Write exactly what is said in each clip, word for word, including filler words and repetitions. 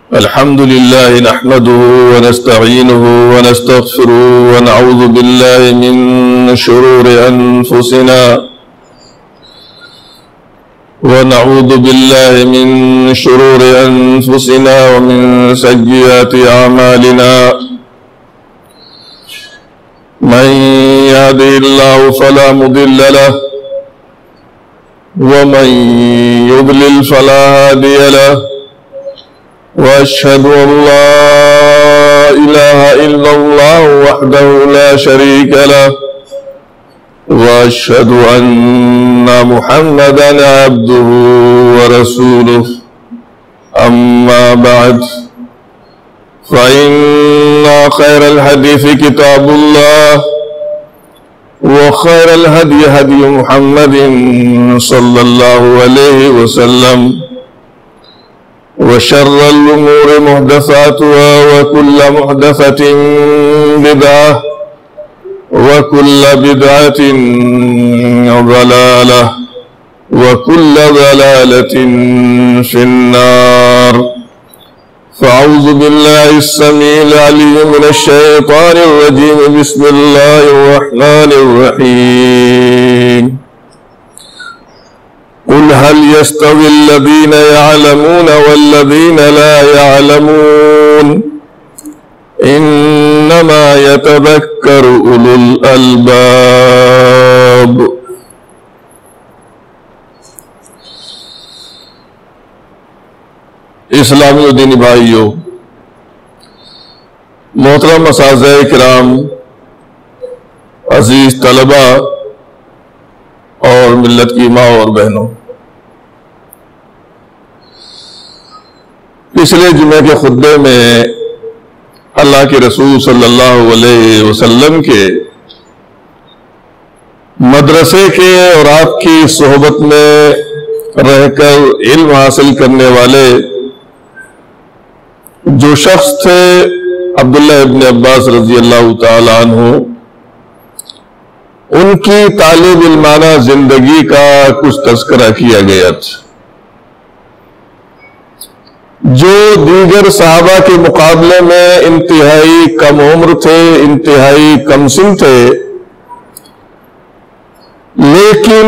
الحمد لله نحمده ونستعينه ونستغفره ونعوذ بالله من شرور أنفسنا ونعوذ بالله من شرور أنفسنا ومن سيئات أعمالنا من يهده الله فلا مضل له ومن يضلل فلا هادي له وأشهد أن لا إله إلا الله وحده لا شريك له وأشهد أن محمدا عبده ورسوله أما بعد فإن خير الحديث كتاب الله وخير الهدي هدي محمد صلى الله عليه وسلم وشر الأمور محدثاتها وكل محدثة بدعة وكل بدعة ضلالة وكل ضلالة في النار. فأعوذ بالله السميع العليم من الشيطان الرجيم. بسم الله الرحمن الرحيم. قل هل يستوي الذين يعلمون والذين لا يعلمون إنما يتذكر أولو الألباب. اسلامی و دینی بھائیو، محترم اساتذہ کرام، عزیز طلبہ اور ملت کی ماں اور بہنوں، پچھلے جمعے کے خطبے میں اللہ کے رسول صلی اللہ علیہ وسلم کے مدرسے کے اور آپ کی صحبت میں رہ کر علم حاصل کرنے والے جو شخص تھے عبداللہ ابن عباس رضی اللہ تعالی عنہ، ان کی طالب علمانہ زندگی کا کچھ تذکرہ کیا گیا تھا، جو دیگر صحابہ کے مقابلے میں انتہائی کم عمر تھے، انتہائی کم سن تھے، لیکن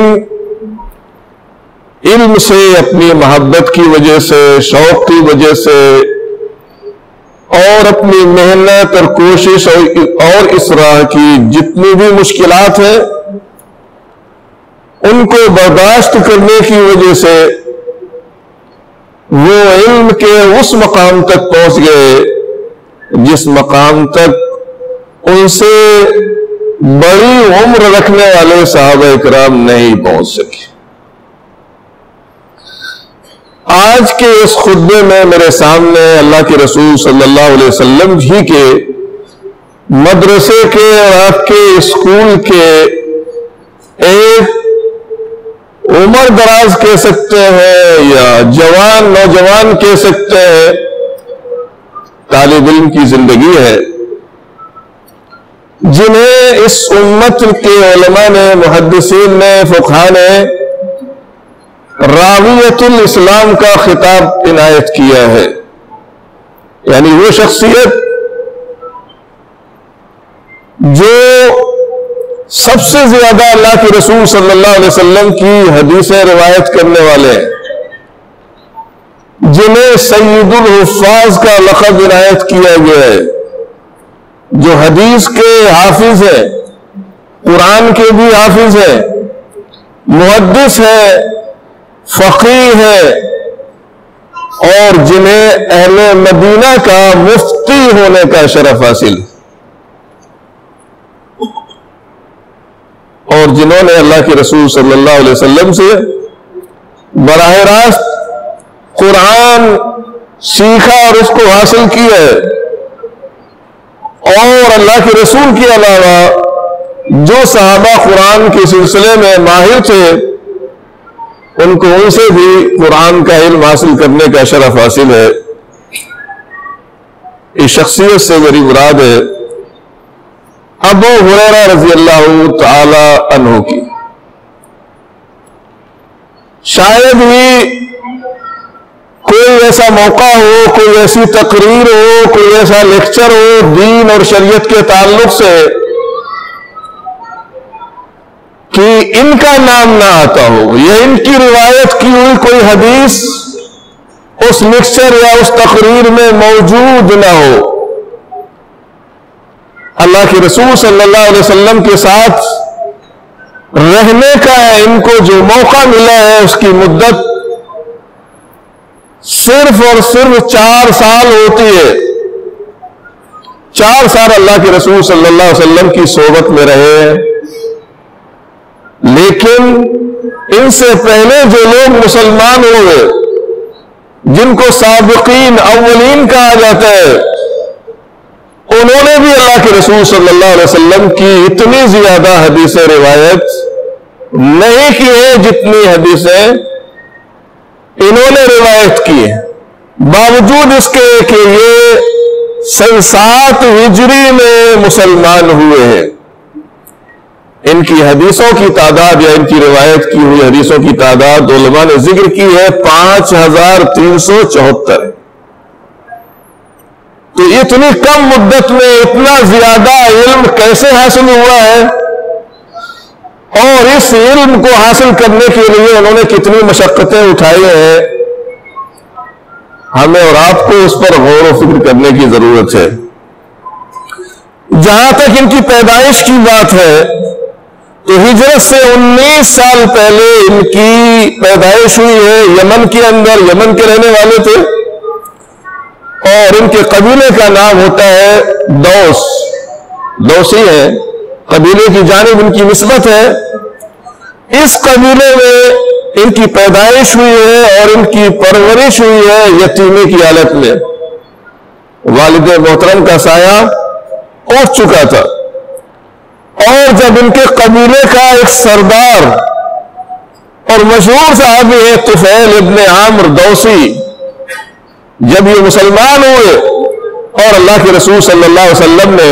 علم سے اپنی محبت کی وجہ سے، شوق کی وجہ سے اور اپنی محنت اور کوشش اور اصرار کی جتنی بھی مشکلات ہیں ان کو برداشت کرنے کی وجہ سے وہ علم کے اس مقام تک پہنچ گئے جس مقام تک ان سے بڑی عمر رکھنے والے صحابہ کرام نہیں پہنچ سکے۔ آج کے اس خطبے میں میرے سامنے اللہ کے رسول صلی اللہ علیہ وسلم ہی کے مدرسے کے اور آپ کے اسکول کے ایک عمر دراز کہہ سکتے ہیں یا جوان نوجوان کہہ سکتے ہیں طالب علم کی زندگی ہے، جنہیں اس امت کے علماء نے، محدثین نے، فقہاء نے راویۃ الاسلام کا خطاب عنایت کیا ہے، یعنی وہ شخصیت جو سب سے زیادہ اللہ کے رسول صلی اللہ علیہ وسلم کی حدیثیں روایت کرنے والے ہیں، جنہیں سید الحفاظ کا لقب عنایت کیا گیا ہے، جو حدیث کے حافظ ہیں، قرآن کے بھی حافظ ہیں، محدث ہیں، فقیہ ہے، اور جنہیں اہل مدینہ کا مفتی ہونے کا شرف حاصل، اور جنہوں نے اللہ کے رسول صلی اللہ علیہ وسلم سے براہ راست قرآن سیکھا اور اس کو حاصل کیا ہے، اور اللہ کے رسول کے علاوہ جو صحابہ قرآن کے سلسلے میں ماہر تھے ان کو ان سے بھی قرآن کا علم حاصل کرنے کا شرف حاصل ہے۔ اس شخصیت سے میری مراد ہے ابو ہریرہ رضی اللہ تعالی عنہ کی۔ شاید ہی کوئی ایسا موقع ہو، کوئی ایسی تقریر ہو، کوئی ایسا لیکچر ہو دین اور شریعت کے تعلق سے کہ ان کا نام نہ آتا ہو یا ان کی روایت کی ہوئی کوئی حدیث اس لیکچر یا اس تقریر میں موجود نہ ہو۔ اللہ کے رسول صلی اللہ علیہ وسلم کے ساتھ رہنے کا ان کو جو موقع ملا ہے اس کی مدت صرف اور صرف چار سال ہوتی ہے۔ چار سال اللہ کے رسول صلی اللہ علیہ وسلم کی صحبت میں رہے ہیں، لیکن ان سے پہلے جو لوگ مسلمان ہوئے جن کو سابقین اولین کہا جاتا ہے، انہوں نے بھی اللہ کے رسول صلی اللہ علیہ وسلم کی اتنی زیادہ حدیثیں روایت نہیں کی ہے جتنی حدیثیں انہوں نے روایت کی ہے، باوجود اس کے کہ یہ سن سات ہجری میں مسلمان ہوئے ہیں۔ ان کی حدیثوں کی تعداد یا ان کی روایت کی ہوئی حدیثوں کی تعداد علماء نے ذکر کی ہے پانچ ہزار تین سو چوہتر۔ تو اتنی کم مدت میں اتنا زیادہ علم کیسے حاصل ہوا ہے، اور اس علم کو حاصل کرنے کے لیے انہوں نے کتنی مشقتیں اٹھائی ہیں، ہمیں اور آپ کو اس پر غور و فکر کرنے کی ضرورت ہے۔ جہاں تک ان کی پیدائش کی بات ہے تو ہجرت سے انیس سال پہلے ان کی پیدائش ہوئی ہے یمن کے اندر، یمن کے رہنے والے تھے، اور ان کے قبیلے کا نام ہوتا ہے دوس، دوسی ہے، قبیلے کی جانب ان کی نسبت ہے۔ اس قبیلے میں ان کی پیدائش ہوئی ہے اور ان کی پرورش ہوئی ہے یتیمی کی حالت میں۔ والد محترم کا سایہ اٹھ چکا تھا، اور جب ان کے قبیلے کا ایک سردار اور مشہور صحابی ہے طفیل ابن عامر دوسی، جب یہ مسلمان ہوئے اور اللہ کے رسول صلی اللہ علیہ وسلم نے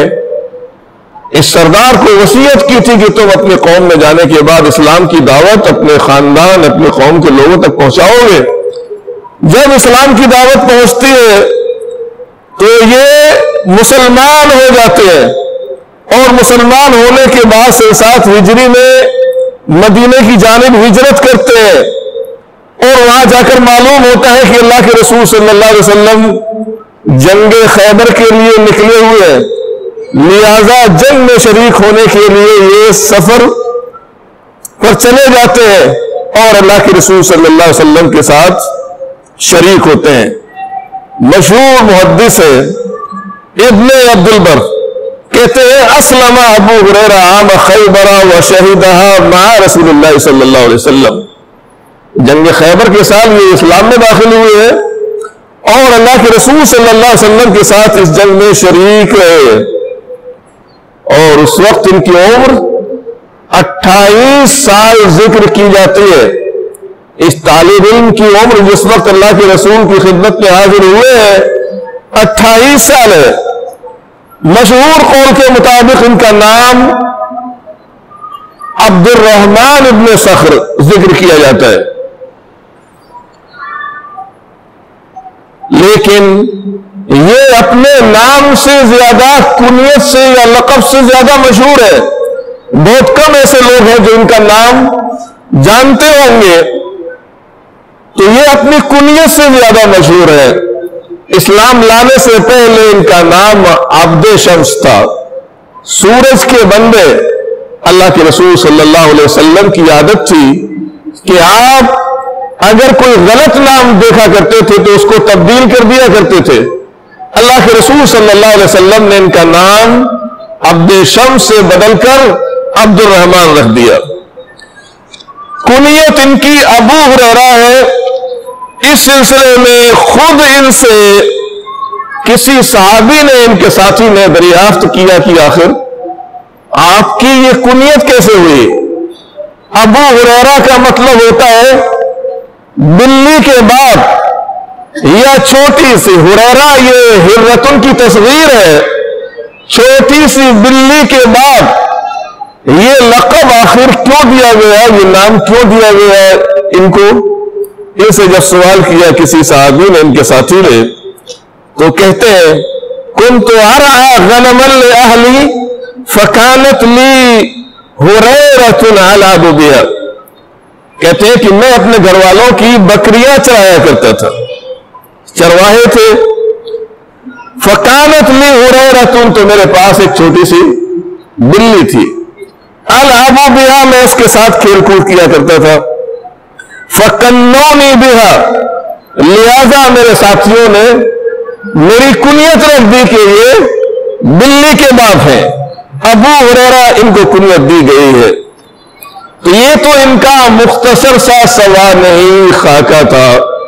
اس سردار کو وصیت کی تھی کہ تم اپنی قوم میں جانے کے بعد اسلام کی دعوت اپنے خاندان اپنے قوم کے لوگوں تک پہنچاؤ گے، جب اسلام کی دعوت پہنچتی ہے تو یہ مسلمان ہو جاتے ہیں، اور مسلمان ہونے کے بعد سے سات ہجری میں مدینے کی جانب ہجرت کرتے ہیں، اور وہاں جا کر معلوم ہوتا ہے کہ اللہ کے رسول صلی اللہ علیہ وسلم جنگ خیبر کے لیے نکلے ہوئے ہیں، لہذا جنگ میں شریک ہونے کے لیے یہ سفر پر چلے جاتے ہیں اور اللہ کے رسول صلی اللہ علیہ وسلم کے ساتھ شریک ہوتے ہیں۔ مشہور محدث ہے ابن عبد البر، کہتے ہیں اسلم ابو ہریرہ عام خیبر وشہدها مع رسول اللہ صلی اللہ علیہ وسلم، جنگ خیبر کے سال یہ اسلام میں داخل ہوئے ہیں اور اللہ کے رسول صلی اللہ علیہ وسلم کے ساتھ اس جنگ میں شریک رہے، اور اس وقت ان کی عمر اٹھائیس سال ذکر کی جاتی ہے۔ اس طالب علم کی عمر جس وقت اللہ کے رسول کی خدمت میں حاضر ہوئے ہیں اٹھائیس سال ہے۔ مشہور قول کے مطابق ان کا نام عبد الرحمن ابن صخر ذکر کیا جاتا ہے، لیکن یہ اپنے نام سے زیادہ کنیت سے یا لقب سے زیادہ مشہور ہے۔ بہت کم ایسے لوگ ہیں جو ان کا نام جانتے ہوں گے، تو یہ اپنی کنیت سے زیادہ مشہور ہے۔ اسلام لانے سے پہلے ان کا نام عبد شمس تھا، سورج کے بندے۔ اللہ کے رسول صلی اللہ علیہ وسلم کی عادت تھی کہ آپ اگر کوئی غلط نام دیکھا کرتے تھے تو اس کو تبدیل کر دیا کرتے تھے۔ اللہ کے رسول صلی اللہ علیہ وسلم نے ان کا نام عبد شمس سے بدل کر عبد الرحمن رکھ دیا۔ کنیت ان کی ابو ہریرہ ہے۔ اس سلسلے میں خود ان سے کسی صحابی نے، ان کے ساتھی نے دریافت کیا کہ آخر آپ کی یہ کنیت کیسے ہوئی؟ ابو ہریرہ کا مطلب ہوتا ہے بلی کے باپ یا چھوٹی سی، ہریرہ یہ ہرتن کی تصغیر ہے، چھوٹی سی بلی کے باپ، یہ لقب آخر کیوں دیا گیا ہے، یہ نام کیوں دیا گیا ہے ان کو؟ ان سے جب سوال کیا کسی صحابی نے، ان کے ساتھی نے، تو کہتے ہیں کنت ارعى غنما لاهلی فكانت لي هريرة على بها، کہتے ہیں کہ میں اپنے گھر والوں کی بکریاں چرایا کرتا تھا، چرواہے تھے، فکانت لی ہریرۃ، تو میرے پاس ایک چھوٹی سی بلی تھی، العب بها، میں اس کے ساتھ کھیل کود کیا کرتا تھا، فکنونی بها، لہذا میرے ساتھیوں نے میری کنیت رکھ دی کہ یہ بلی کے باپ ہیں، ابو ہریرہ ان کو کنیت دی گئی ہے۔ تو یہ تو ان کا مختصر سا سوال نہیں خاکہ تھا،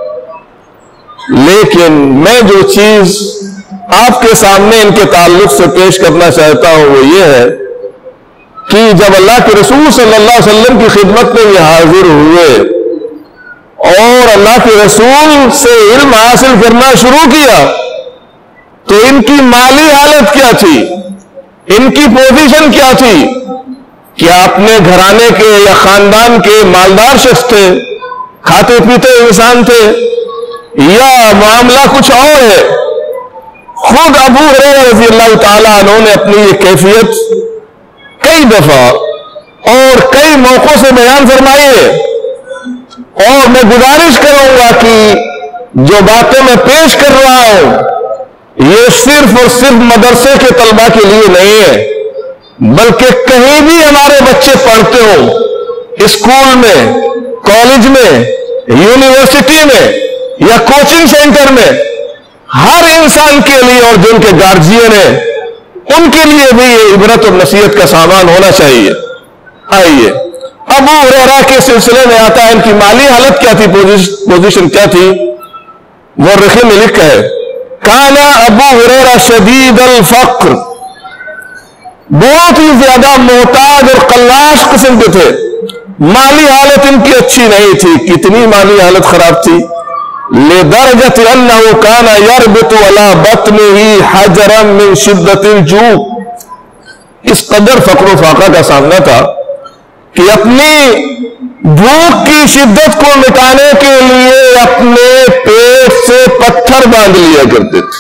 لیکن میں جو چیز آپ کے سامنے ان کے تعلق سے پیش کرنا چاہتا ہوں وہ یہ ہے کہ جب اللہ کے رسول صلی اللہ علیہ وسلم کی خدمت میں یہ حاضر ہوئے اور اللہ کے رسول سے علم حاصل کرنا شروع کیا، تو ان کی مالی حالت کیا تھی، ان کی پوزیشن کیا تھی؟ کیا اپنے گھرانے کے یا خاندان کے مالدار شخص تھے، کھاتے پیتے انسان تھے، یا معاملہ کچھ اور ہے؟ خود ابو ہریرہ رضی اللہ تعالیٰ عنہ نے اپنی یہ کیفیت کئی دفعہ اور کئی موقعوں سے بیان فرمائی ہے، اور میں گزارش کروں گا کہ جو باتیں میں پیش کر رہا ہوں یہ صرف اور صرف مدرسے کے طلباء کے لیے نہیں ہے، بلکہ کہیں بھی ہمارے بچے پڑھتے ہوں، اسکول میں، کالج میں، یونیورسٹی میں یا کوچنگ سینٹر میں، ہر انسان کے لیے اور جن کے گارجین ہیں ان کے لیے بھی یہ عبرت اور نصیحت کا سامان ہونا چاہیے۔ آئیے ابو ہریرہ کے سلسلے میں آتا ہے، ان کی مالی حالت کیا تھی، پوزیشن کیا تھی؟ مورخین نے لکھا ہے کانا ابو ہریرہ شدید الفقر، بہت ہی زیادہ محتاج اور قلاش قسم کے تھے، مالی حالت ان کی اچھی نہیں تھی۔ کتنی مالی حالت خراب تھی؟ لدرجۃ انہ کان یربط علی بطنہ حجرا من شدۃ الجوع، اس قدر فقر و فاقہ کا سامنا تھا کہ اپنی بھوک کی شدت کو مٹانے کے لیے اپنے پیٹ سے پتھر باندھ لیا کرتے تھے،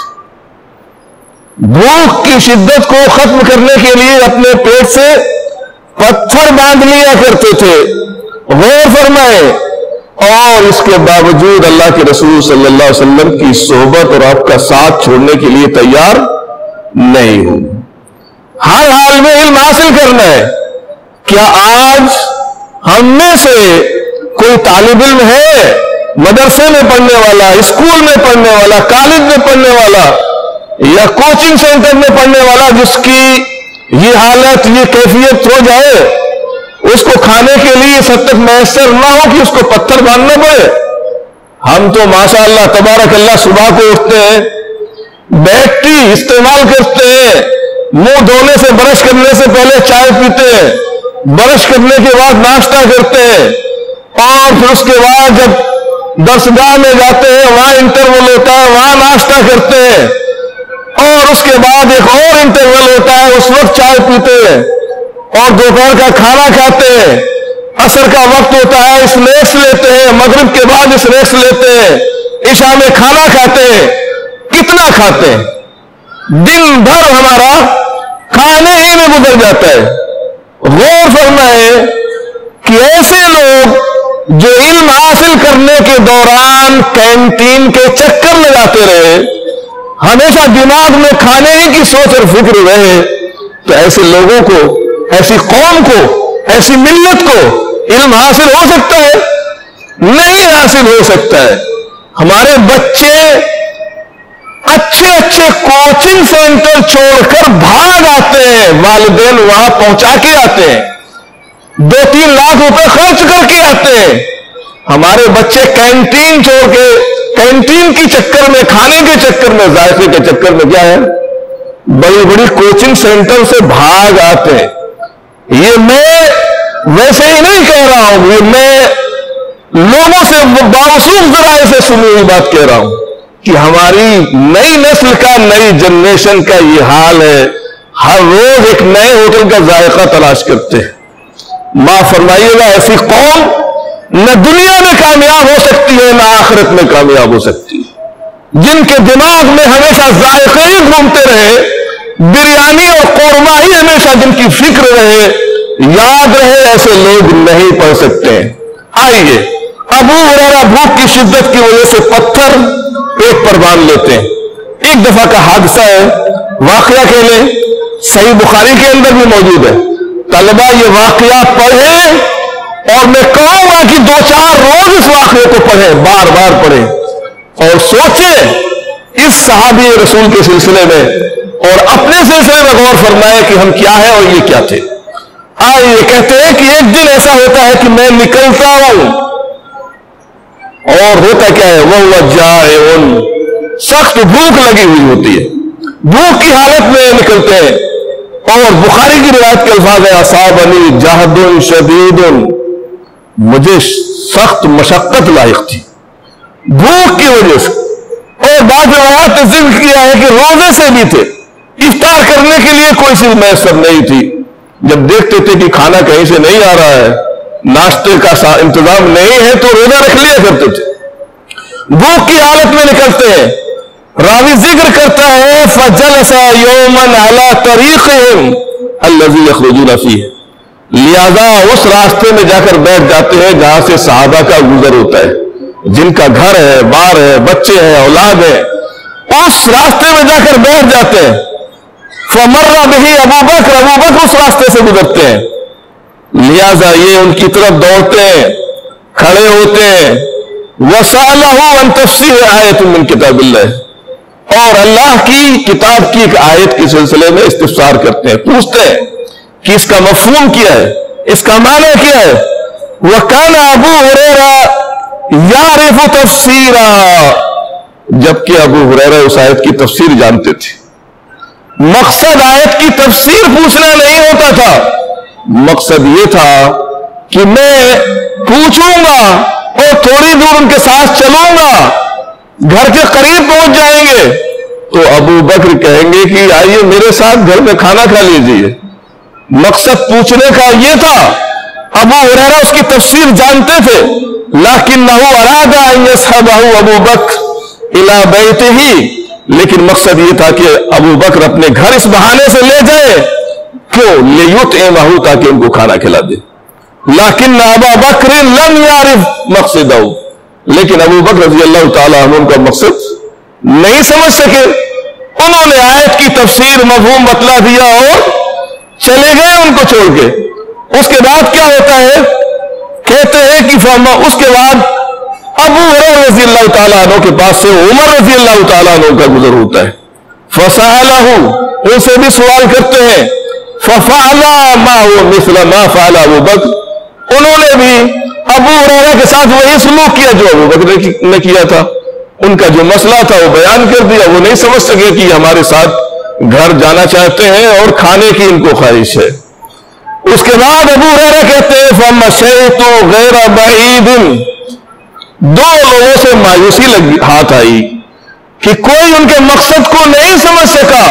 بھوک کی شدت کو ختم کرنے کے لیے اپنے پیٹ سے پتھر باندھ لیا کرتے تھے۔ غور فرمائے، اور اس کے باوجود اللہ کے رسول صلی اللہ علیہ وسلم کی صحبت اور آپ کا ساتھ چھوڑنے کے لیے تیار نہیں ہوں، ہر حال میں علم حاصل کرنا ہے۔ کیا آج ہم میں سے کوئی طالب علم ہے مدرسے میں پڑھنے والا، اسکول میں پڑھنے والا، کالج میں پڑھنے والا یا کوچنگ سینٹر میں پڑھنے والا جس کی یہ حالت، یہ کیفیت ہو جائے، اس کو کھانے کے لیے اس حد تک میسر نہ ہو کہ اس کو پتھر باندھنا پڑے؟ ہم تو ماشاء اللہ تبارک اللہ صبح کو اٹھتے ہیں، بیٹری استعمال کرتے ہیں، منہ دھونے سے برش کرنے سے پہلے چائے پیتے ہیں، برش کرنے کے بعد ناشتہ کرتے ہیں، اور پھر اس کے بعد جب درسگاہ میں جاتے ہیں وہاں انٹرول ہوتا ہے، وہاں ناشتہ کرتے ہیں، اور اس کے بعد ایک اور انٹرول ہوتا ہے، اس وقت چائے پیتے ہیں، اور دوپہر کا کھانا کھاتے ہیں، عصر کا وقت ہوتا ہے اسنیکس لیتے ہیں، مغرب کے بعد اسنیکس لیتے ہیں، عشاء میں کھانا کھاتے ہیں۔ کتنا کھاتے ہیں؟ دن بھر ہمارا کھانے ہی میں گزر جاتا ہے۔ غور فرمائے کہ ایسے لوگ جو علم حاصل کرنے کے دوران کینٹین کے چکر لگاتے رہے، ہمیشہ دماغ میں کھانے ہی کی سوچ اور فکر رہے، تو ایسے لوگوں کو، ایسی قوم کو، ایسی ملت کو علم حاصل ہو سکتا ہے؟ نہیں حاصل ہو سکتا ہے۔ ہمارے بچے اچھے اچھے کوچنگ سینٹر چھوڑ کر بھاگ آتے ہیں، والدین وہاں پہنچا کے آتے ہیں، دو تین لاکھ روپے خرچ کر کے آتے ہیں۔ ہمارے بچے کینٹین چھوڑ کے، کینٹین کی چکر میں، کھانے کے چکر میں، ذائقے کے چکر میں کیا ہے، بڑی بڑی کوچنگ سینٹر سے بھاگ آتے ہیں۔ یہ میں ویسے ہی نہیں کہہ رہا ہوں، یہ میں لوگوں سے باوصول ذرائع سے سنی ہوئی بات کہہ رہا ہوں کہ ہماری نئی نسل کا، نئی جنریشن کا یہ حال ہے، ہر روز ایک نئے ہوٹل کا ذائقہ تلاش کرتے ہیں۔ معاف فرمائیے گا، ایسی قوم نہ دنیا میں کامیاب ہو سکتی ہے نہ آخرت میں کامیاب ہو سکتی ہے، جن کے دماغ میں ہمیشہ ذائقے ہی گھومتے رہے، بریانی اور قورمہ ہی ہمیشہ جن کی فکر رہے، یاد رہے، ایسے لوگ نہیں پڑھ سکتے ہیں۔ آئیے، ابو ہریرہ بھوک کی شدت کی وجہ سے پتھر پیٹ پر باندھ لیتے ہیں۔ ایک دفعہ کا حادثہ ہے، واقعہ کہ لیں، صحیح بخاری کے اندر بھی موجود ہے۔ طلبہ یہ واقعہ پڑھیں، اور میں کہوں گا کہ دو چار روز اس واقعے کو پڑھیں، بار بار پڑھیں، اور سوچیں اس صحابی رسول کے سلسلے میں، اور اپنے سلسلے میں غور فرمائے کہ ہم کیا ہیں اور یہ کیا تھے۔ آئیے، کہتے ہیں کہ ایک دن ایسا ہوتا ہے کہ میں نکلتا ہوں، اور ہوتا کیا ہے، وہ جائع، سخت بھوک لگی ہوئی ہوتی ہے، بھوک کی حالت میں نکلتے ہیں، اور بخاری کی روایت کے الفاظ ہے، اصابنی جہد شدید، مجھے سخت مشقت لاحق تھی بھوک کی وجہ سے، اور بعض روایات نے ذکر کیا ہے کہ روزے سے بھی تھے، افطار کرنے کے لیے کوئی چیز میسر نہیں تھی، جب دیکھتے تھے کہ کھانا کہیں سے نہیں آ رہا ہے، ناشتے کا انتظام نہیں ہے، تو روزہ رکھ لیا کرتے تھے، بھوک کی حالت میں نکلتے ہیں۔ راوی ذکر کرتا ہے فَجَلَسَ يَوْمًا عَلَى طَرِيقِهِمْ الَّذِي يَخْرُجُونَ فِيهِ، لہذا اس راستے میں جا کر بیٹھ جاتے ہیں جہاں سے صحابہ کا گزر ہوتا ہے، جن کا گھر ہے، بار ہے، بچے ہیں، اولاد ہے، اس راستے میں جا کر بیٹھ جاتے ہیں۔ فَمَرَّ بِهِ ابو بکر، ابو بکر اس راستے سے گزرتے ہیں، لہذا یہ ان کی طرف دوڑتے ہیں، کھڑے ہوتے ہیں، وَسَأَلَهُ عَنْ تَفْسِيرِ آیَةٍ مِّن کتاب اللہ، اور اللہ کی کتاب کی ایک آیت کے سلسلے میں استفسار کرتے ہیں، پوچھتے ہیں کہ اس کا مفہوم کیا ہے، اس کا معنی کیا ہے۔ وَكَانَ ابو ہریرہ یعرف تفسیرا، جبکہ ابو ہریرہ اس آیت کی تفسیر جانتے تھے۔ مقصد آیت کی تفسیر پوچھنا نہیں ہوتا تھا، مقصد یہ تھا کہ میں پوچھوں گا اور تھوڑی دور ان کے ساتھ چلوں گا، گھر کے قریب پہنچ جائیں گے تو ابو بکر کہیں گے کہ آئیے میرے ساتھ گھر میں کھانا کھا لیجئے۔ مقصد پوچھنے کا یہ تھا۔ ابو ہریرہ اس کی تفسیر جانتے تھے، لَكِنَّهُ أَرَادَ أَن يَصْحَبَهُ أَبُو بَكْرٍ إِلَى بَيْتِهِ، لیکن مقصد یہ تھا کہ ابو بکر اپنے گھر اس بہانے سے لے جائے، کیوں؟ لِيُطْعِمَهُ، تاکہ ان کو کھانا کھلا دے۔ لَكِنَّ أَبَا بَكْرٍ لَمْ يَعْرِفْ مَقْصِدَهُ، لیکن ابو بکر رضی اللہ تعالیٰ عنہ کا مقصد نہیں سمجھ سکے، انہوں نے آیت کی تفسیر مفہوم بتلا دیا اور چلے گئے ان کو چھوڑ کے۔ اس کے بعد کیا ہوتا ہے، کہتے ہیں کہ فہما، اس کے بعد ابو ہریرہ رضی اللہ تعالیٰ عنہ کے پاس سے عمر رضی اللہ تعالیٰ عنہ کا گزر ہوتا ہے، فَسَأَلَهُ، ان سے بھی سوال کرتے ہیں، فَفَعَلَ مَعَهُ مِثْلَ مَا فَعَلَ ابو بکر، انہوں نے بھی ابو ہریرہ کے ساتھ وہی سلوک کیا جو ابو بکر نے کیا تھا، ان کا جو مسئلہ تھا وہ بیان کر دیا، وہ نہیں سمجھ سکے کہ ہمارے ساتھ گھر جانا چاہتے ہیں اور کھانے کی ان کو خواہش ہے۔ اس کے بعد ابو ہریرہ کہتے ہیں فَمَشَيْتُ غَيْرَ بَعِيدٍ، دو لوگوں سے مایوسی لگ ہاتھ آئی کہ کوئی ان کے مقصد کو نہیں سمجھ سکا،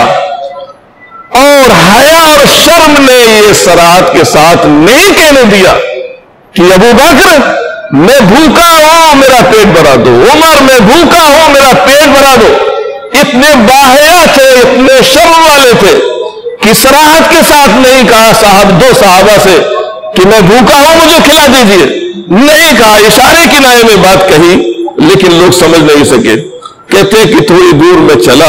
اور حیا اور شرم نے یہ صراحت کے ساتھ نہیں کہنے دیا کہ ابو بکر میں بھوکا ہوں میرا پیٹ بھرا دو، عمر میں بھوکا ہوں میرا پیٹ بھرا دو۔ اتنے باحیا تھے، اتنے شرم والے تھے کہ صراحت کے ساتھ نہیں کہا صاحب دو صحابہ سے کہ میں بھوکا ہوں مجھے کھلا دیجئے، نہیں کہا، اشارے کنارے میں بات کہی، لیکن لوگ سمجھ نہیں سکے۔ کہتے کہ تھوڑی دور میں چلا،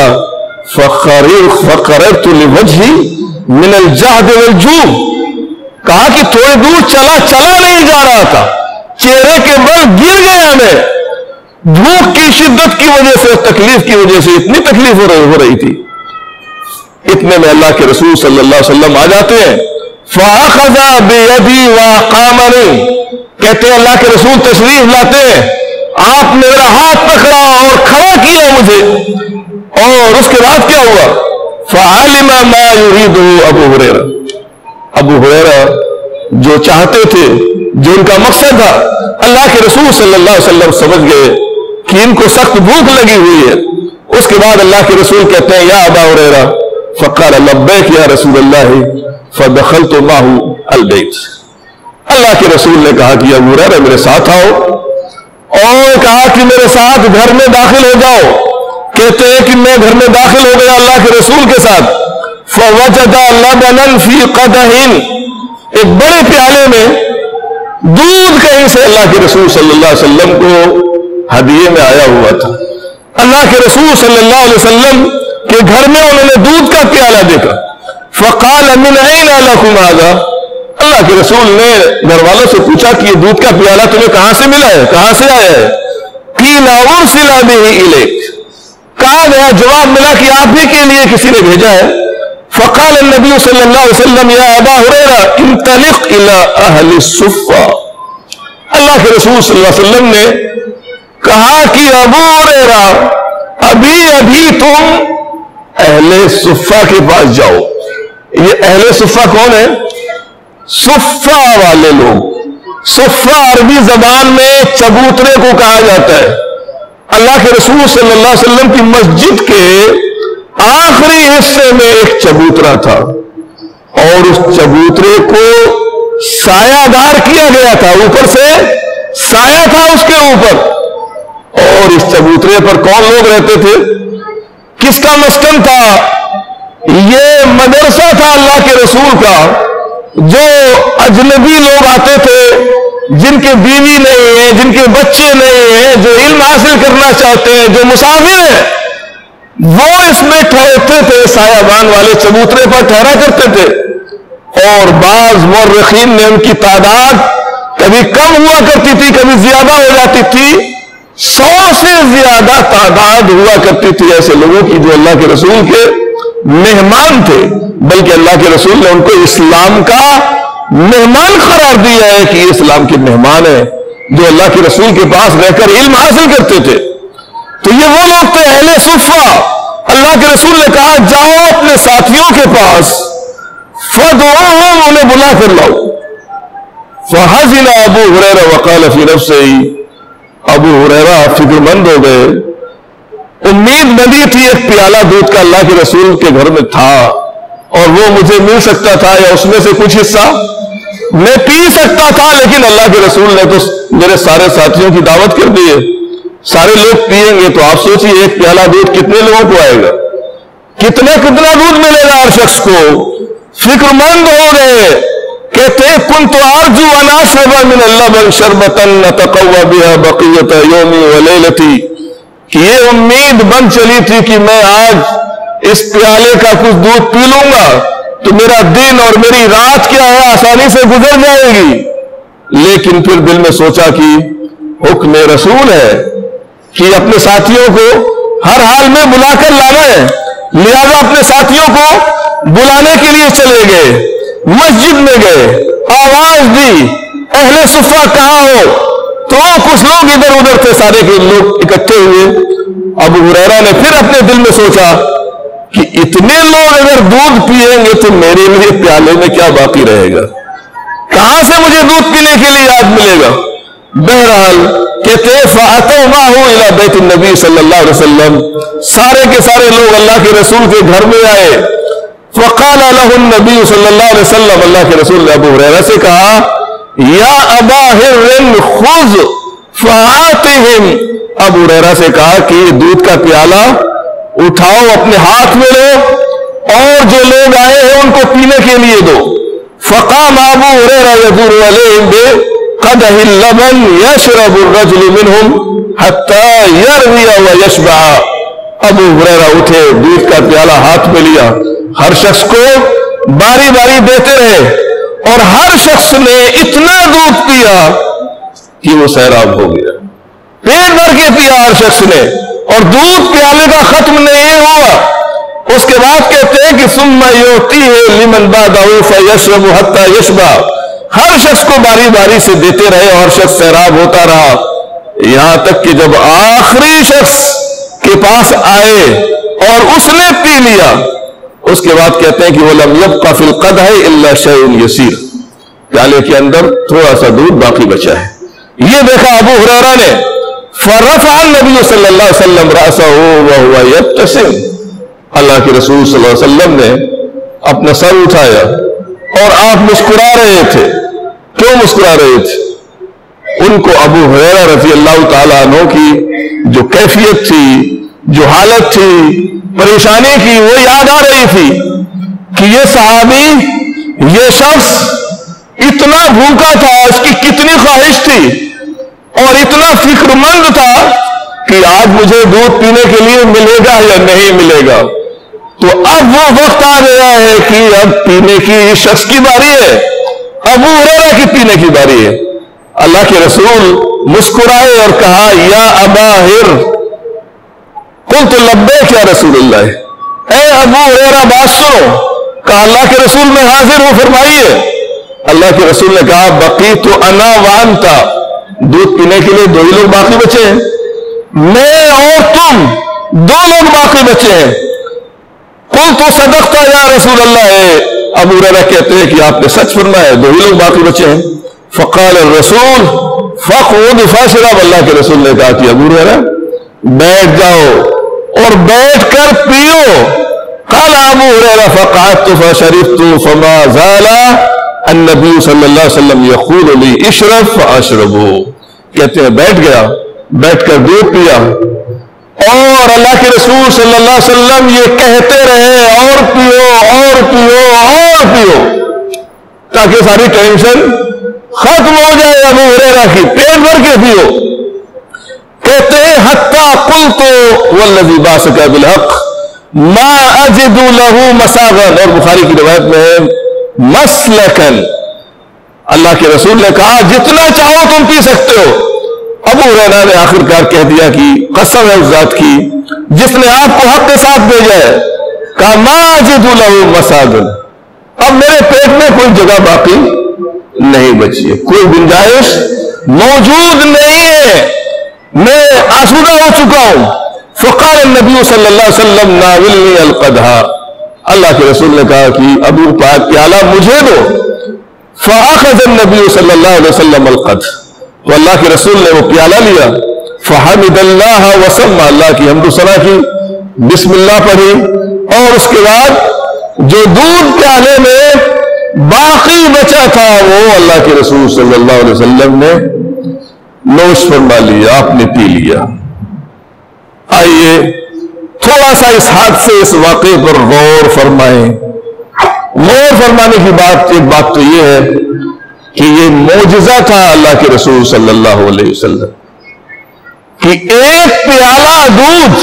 فَقَرَرْتُ لِوَجْهِ مِنَ الْجَهْدِ وَالْجُوعِ، کہا کہ تھوڑی دور چلا چلا نہیں جا رہا تھا، چہرے کے بل گر گیا میں، بھوک کی شدت کی وجہ سے، تکلیف کی وجہ سے اتنی تکلیف ہو رہی, ہو رہی تھی. اتنے میں اللہ کے رسول صلی اللہ علیہ وسلم آ جاتے ہیں. فَأَخَذَ بِيَدِي وَأَقَامَنِي، کہتے ہیں اللہ کے رسول تشریف لاتے ہیں، آپ نے میرا ہاتھ پکڑا اور کھڑا کیا مجھے، اور اس کے بعد کیا ہوا؟ فَعَلِمَ مَا يُرِيدُهُ ابو ہریرہ، ابو ہریرہ جو چاہتے تھے، جو ان کا مقصد تھا، اللہ کے رسول صلی اللہ علیہ وسلم سمجھ گئے کہ ان کو سخت بھوک لگی ہوئی ہے. اس کے بعد اللہ کے رسول کہتے ہیں یا ابا ہریرہ، فقال لبیک یا رسول اللہ، فدخلت معه البیت. اللہ کے رسول نے کہا کہ ابو ہریرہ میرے ساتھ آؤ، اور کہا کہ میرے ساتھ گھر میں داخل ہو جاؤ۔ کہتے ہیں کہ میں گھر میں داخل ہو گیا اللہ کے رسول کے ساتھ، فوجد لبنا فی قدح، ایک بڑے پیالے میں دودھ کہیں سے اللہ کے رسول صلی اللہ علیہ وسلم کو ہدیے میں آیا ہوا تھا۔ اللہ کے رسول صلی اللہ علیہ وسلم کے گھر میں انہوں نے دودھ کا پیالہ دیکھا۔ فقال من این لکم ھذا، اللہ کے رسول نے گھر والوں سے پوچھا کہ یہ دودھ کا پیالہ تمہیں کہاں سے ملا ہے، کہاں سے آیا ہے؟ قیل ارسل بہ الیک، کہا گیا، جواب ملا کہ آپ ہی کے لیے کسی نے بھیجا ہے۔ فقال النبی صلی اللہ علیہ وسلم یا ابا ہریرہ انطلق الی اہل الصفہ، اللہ کے رسول صلی اللہ علیہ وسلم نے کہا کہ ابو ہریرہ ابھی ابھی تم اہل صفہ کے پاس جاؤ۔ یہ اہل صفہ کون ہے؟ صفہ والے لوگ۔ صفہ عربی زبان میں چبوترے کو کہا جاتا ہے۔ اللہ کے رسول صلی اللہ علیہ وسلم کی مسجد کے آخری حصے میں ایک چبوترا تھا، اور اس چبوترے کو سایہ دار کیا گیا تھا، اوپر سے سایہ تھا اس کے اوپر، اور اس چبوترے پر کون لوگ رہتے تھے؟ کس کا مسکن تھا؟ یہ مدرسہ تھا اللہ کے رسول کا۔ جو اجنبی لوگ آتے تھے، جن کے بیوی نہیں ہیں، جن کے بچے نہیں ہیں، جو علم حاصل کرنا چاہتے ہیں، جو مسافر ہیں، وہ اس میں ٹھہرتے تھے، سایہ بان والے چبوترے پر ٹھہرا کرتے تھے۔ اور بعض مورخین نے ان کی تعداد کبھی کم ہوا کرتی تھی، کبھی زیادہ ہو جاتی تھی، سو سے زیادہ تعداد ہوا کرتی تھی ایسے لوگوں کی جو اللہ کے رسول کے مہمان تھے، بلکہ اللہ کے رسول نے ان کو اسلام کا مہمان قرار دیا ہے کہ یہ اسلام کے مہمان ہیں جو اللہ کے رسول کے پاس رہ کر علم حاصل کرتے تھے۔ تو یہ وہ لوگ تھے اہل صفہ۔ اللہ کے رسول نے کہا جاؤ اپنے ساتھیوں کے پاس، فدعوہم، انہیں بلا کر لاؤ۔ فحزن ابو ہریرہ وقال فی نفسہ، ابو ہریرہ فکر مند ہو گئے، امید بندی تھی ایک پیالہ دودھ کا اللہ کے رسول کے گھر میں تھا، اور وہ مجھے مل سکتا تھا، یا اس میں سے کچھ حصہ میں پی سکتا تھا، لیکن اللہ کے رسول نے تو میرے سارے ساتھیوں کی دعوت کر دی ہے، سارے لوگ پیئیں گے، تو آپ سوچیے ایک پیالہ دودھ کتنے لوگوں کو آئے گا، کتنا کتنا دودھ ملے گا ہر شخص کو۔ فکر مند ہو گئے، کہتے کنت ارجو ان اشرب من اللبن شربتا اتقوی بها بقیۃ یومی ولیلتی، کہ یہ امید بن چلی تھی کہ میں آج اس پیالے کا کچھ دودھ پی لوں گا تو میرا دن اور میری رات کیا ہے آسانی سے گزر جائے گی، لیکن پھر دل میں سوچا کہ حکم رسول ہے کہ اپنے ساتھیوں کو ہر حال میں بلا کر لانا ہے، لہذا اپنے ساتھیوں کو بلانے کے لیے چلے گئے، مسجد میں گئے، آواز دی اہل صفہ کہاں ہو؟ تو کچھ لوگ ادھر ادھر تھے، سارے کے لوگ اکٹھے ہوئے۔ ابو ہریرہ نے پھر اپنے دل میں سوچا کہ اتنے لوگ اگر دودھ پیئیں گے تو میرے لیے پیالے میں کیا باقی رہے گا، کہاں سے مجھے دودھ پینے کے لیے یاد ملے گا؟ بہرحال کہتے فَأَتَوْا مَعَهُ إِلَى بَيْتِ النَّبِي صلی اللہ علیہ وسلم، سارے کے سارے لوگ اللہ کے رسول کے گھر میں آئے۔ فَقَالَ لَهُ النَّبِيُّ صلی اللہ علیہ وسلم، اللہ کے رسول نے ابو ہریرہ سے کہا یا ابا ہر خذ فآتہم، ابو ہریرہ سے کہا کہ یہ دودھ کا پیالہ اٹھاؤ، اپنے ہاتھ میں لو، اور جو لوگ آئے ہیں ان کو پینے کے لیے دو۔ فقام ابو ہریرہ یدور علیہم بقدح اللبن یشرب الرجل منہم حتی یروی ویشبع، ابو ہریرہ اٹھے، دودھ کا پیالہ ہاتھ میں لیا، ہر شخص کو باری باری دیتے رہے، اور ہر شخص نے اتنا دودھ پیا کہ وہ سیراب ہو گیا، پیٹ بھر کے پیا ہر شخص نے، اور دودھ پیالے کا ختم نہیں ہوا۔ اس کے بعد کہتے ہیں کہ ثم یؤتیہ لمن بعدہ فیشرب حتی یشبع، ہر شخص کو باری باری سے دیتے رہے، اور شخص سیراب ہوتا رہا، یہاں تک کہ جب آخری شخص کے پاس آئے اور اس نے پی لیا، اس کے بعد کہتے ہیں کہ وَلَمْ يَبْقَ فِي الْقَدْحِ إِلَّا شَيْءٌ يَسِيرٌ، پیالے کے اندر تھوڑا سا دودھ باقی بچا ہے۔ یہ دیکھا ابو ہریرہ نے، فَرَفَعَ النَّبِيُّ صلی اللہ علیہ وسلم رَأْسَهُ وَهُوَ يَبْتَسِمُ، اللہ کے رسول صلی اللہ علیہ وسلم نے اپنا سر اٹھایا اور آپ مسکرا رہے تھے۔ کیوں مسکرا رہے تھے؟ ان کو ابو ہریرہ رضی اللہ تعالیٰ عنہ کی جو کیفیت تھی، جو حالت تھی پریشانی کی، وہ یاد آ رہی تھی کہ یہ صحابی، یہ شخص اتنا بھوکا تھا، اس کی کتنی خواہش تھی اور اتنا فکر مند تھا کہ آج مجھے دودھ پینے کے لیے ملے گا یا نہیں ملے گا۔ تو اب وہ وقت آ گیا ہے کہ اب پینے کی اس شخص کی باری ہے، ابو ہریرہ کی پینے کی باری ہے۔ اللہ کے رسول مسکرائے اور کہا یا ابا ہر، قلت لبیک یا رسول اللہ، اے ابو ہریرہ بات سنو۔ کہا اللہ کے رسول میں حاضر ہوں، فرمائیے۔ اللہ کے رسول نے کہا بقیت انا وانتا، دودھ پینے کے لیے دو ہی لوگ باقی بچے ہیں، میں اور تم دو لوگ باقی بچے ہیں۔ قلت صدقت یا رسول اللہ، ہے ابو ہریرہ کہتے ہیں کہ آپ نے سچ فرمایا، دو ہی لوگ باقی بچے ہیں۔ فقال الرسول فقعد فاشرب، اللہ کے رسول نے کہا کہ ابو ہریرہ بیٹھ جاؤ اور بیٹھ کر پیو۔ قال ابو ہریرہ فقعدت فشربت فما زال النبی صلی اللہ علیہ وسلم یقول لی اشرب فاشرب، کہتے ہیں بیٹھ گیا، بیٹھ کر دودھ پیا اور اللہ کے رسول صلی اللہ علیہ وسلم یہ کہتے رہے اور پیو اور پیو اور پیو، تاکہ ساری ٹینشن ختم ہو جائے ابو ہریرہ کی، پیٹ بھر کے پیو۔ کہتے ہیں حتی قلت والذی باسک بالحق ما اجد له مساغا، اور بخاری کی روایت میں ہے مسلکن، اللہ کے رسول نے کہا جتنا چاہو تم پی سکتے ہو۔ ابو ہریرہ نے آخر کار کہہ دیا کہ قسم ہے اس ذات کی جس نے آپ کو حق کے ساتھ بھیجا ہے، کہا ما اجد له مساغا، اب میرے پیٹ میں کوئی جگہ باقی نہیں بچی ہے، کوئی گنجائش موجود نہیں ہے، میں آسودہ ہو چکا ہوں۔ فقال النبی صلی اللہ علیہ وسلم ناولنی القدح، اللہ کے رسول نے کہا کہ ابو پاک پیالہ مجھے دو۔ فاخذ النبی صلی اللہ علیہ وسلم القدح، تو اللہ کے رسول نے وہ پیالہ لیا۔ فحمد اللہ وسمى، اللہ کی حمد و ثنا کی، بسم اللہ پڑھی، اور اس کے بعد جو دودھ پیالے میں باقی بچا تھا وہ اللہ کے رسول صلی اللہ علیہ وسلم نے نوش فرما لیا، آپ نے پی لیا۔ آئیے تھوڑا سا اس حادثے، اس واقعے پر غور فرمائیں۔ غور فرمانے کی بات ایک بات تو یہ ہے کہ یہ معجزہ تھا اللہ کے رسول صلی اللہ علیہ وسلم کہ ایک پیالہ دودھ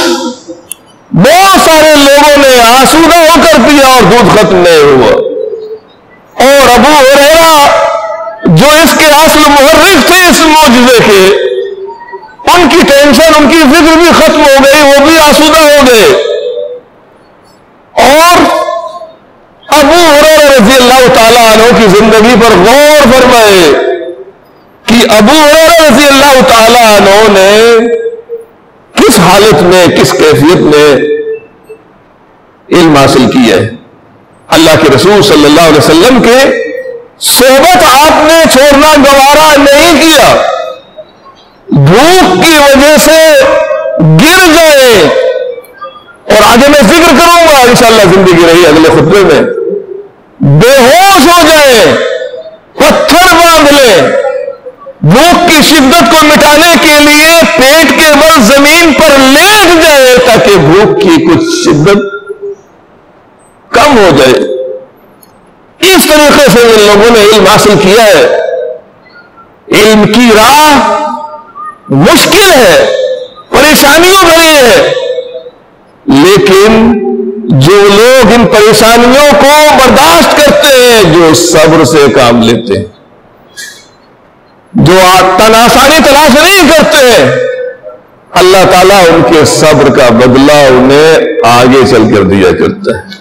بہت سارے لوگوں نے آسودہ ہو کر پیا اور دودھ ختم نہیں ہوا، اور ابو ہریرہ جو اس کے اصل محرک تھے اس معجزے کے، ان کی ٹینشن، ان کی فکر بھی ختم ہو گئی، وہ بھی آسودہ ہو گئے۔ اور ابو ہریرہ رضی اللہ تعالیٰ عنہ کی زندگی پر غور فرمائے کہ ابو ہریرہ رضی اللہ تعالیٰ عنہ نے کس حالت میں، کس کیفیت میں علم حاصل کیا ہے۔ اللہ کے رسول صلی اللہ علیہ وسلم کے صحبت آپ نے چھوڑنا گوارا نہیں کیا، بھوک کی وجہ سے گر گئے، اور آگے میں ذکر کروں گا انشاءاللہ زندگی رہی اگلے خطبے میں، بے ہوش ہو جائے، پتھر باندھ لیں، بھوک کی شدت کو مٹانے کے لیے پیٹ کے بل زمین پر لیٹ جائے تاکہ بھوک کی کچھ شدت کم ہو جائے۔ اس طریقے سے ان لوگوں نے علم حاصل کیا ہے۔ علم کی راہ مشکل ہے، پریشانیوں بھری ہے، لیکن جو لوگ ان پریشانیوں کو برداشت کرتے ہیں، جو صبر سے کام لیتے ہیں، جو تناسانی تلاش نہیں کرتے ہیں، اللہ تعالیٰ ان کے صبر کا بدلہ انہیں آگے چل کر دیا کرتا ہے۔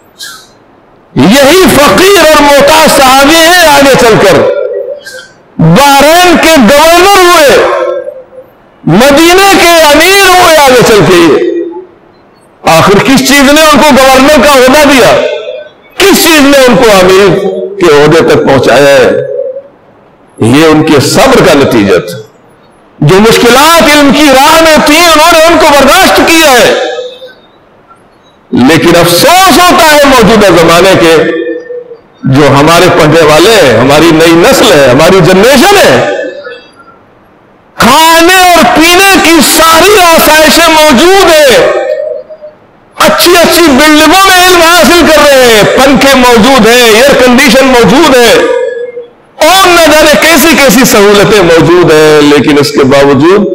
یہی فقیر اور محتاج صحابی ہیں، آگے چل کر بحرین کے گورنر ہوئے، مدینے کے امیر ہوئے، آگے چل کے یہ آخر کس چیز نے ان کو گورنر کا عہدہ دیا، کس چیز نے ان کو امیر کے عہدے تک پہنچایا ہے؟ یہ ان کے صبر کا نتیجہ تھا۔ جو مشکلات علم کی راہ میں تھیں انہوں نے ان کو برداشت کیا ہے، لیکن افسوس ہوتا ہے موجودہ زمانے کے جو ہمارے پڑھنے والے ہیں، ہماری نئی نسل ہے، ہماری جنریشن ہے، کھانے اور پینے کی ساری آسائشیں موجود ہیں، اچھی اچھی بلڈنگوں میں علم حاصل کر رہے ہیں، پنکھے موجود ہیں، ایئر کنڈیشن موجود ہے، اور نہ جانے کیسی کیسی سہولتیں موجود ہیں، لیکن اس کے باوجود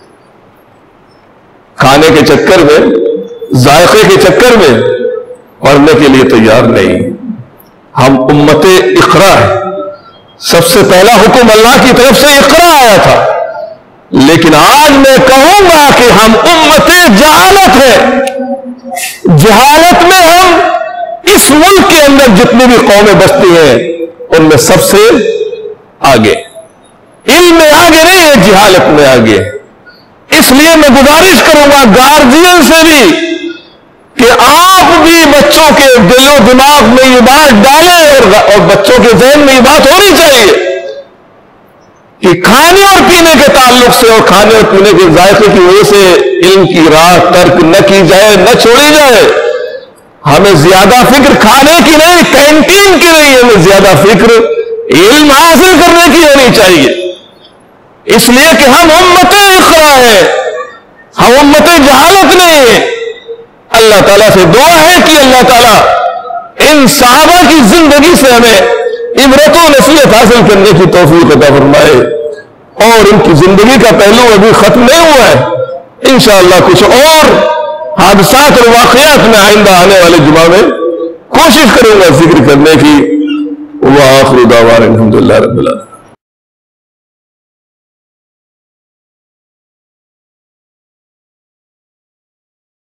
کھانے کے چکر میں، ذائقے کے چکر میں پڑھنے کے لیے تیار نہیں۔ ہم امت اقرا ہے، سب سے پہلا حکم اللہ کی طرف سے اقرا آیا تھا، لیکن آج میں کہوں گا کہ ہم امت جہالت ہے۔ جہالت میں ہم اس ملک کے اندر جتنی بھی قومیں بستی ہیں ان میں سب سے آگے، علم میں آگے نہیں ہے، جہالت میں آگے۔ اس لیے میں گزارش کروں گا گارجین سے بھی کہ آپ بھی بچوں کے دل و دماغ میں یہ بات ڈالیں، اور بچوں کے ذہن میں یہ بات ہونی چاہیے کہ کھانے اور پینے کے تعلق سے اور کھانے اور پینے کے ذائقے کی وجہ سے علم کی راہ ترک نہ کی جائے، نہ چھوڑی جائے۔ ہمیں زیادہ فکر کھانے کی نہیں، کینٹین کی نہیں، ہمیں زیادہ فکر علم حاصل کرنے کی ہونی چاہیے، اس لیے کہ ہم امت اقرا ہے، ہم امت جہالت نہیں ہے۔ اللہ تعالیٰ سے دعا ہے کہ اللہ تعالیٰ ان صحابہ کی زندگی سے ہمیں عبرت و نصیحت حاصل کرنے کی توفیق عطا فرمائے، اور ان کی زندگی کا پہلو ابھی ختم نہیں ہوا ہے، انشاءاللہ کچھ اور حادثات اور واقعات میں آئندہ آنے والے جمعہ میں کوشش کروں گا ذکر کرنے کی۔ وآخر دعوانا الحمدللہ رب العالمین۔